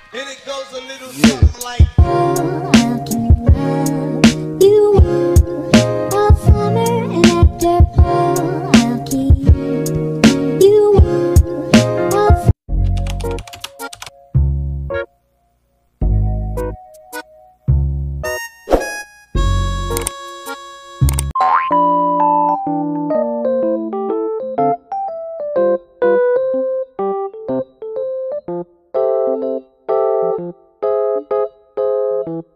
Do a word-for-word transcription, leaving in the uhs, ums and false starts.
And it goes a little something like. I'll keep you warm all summer, and after fall, I'll keep you warm all summer.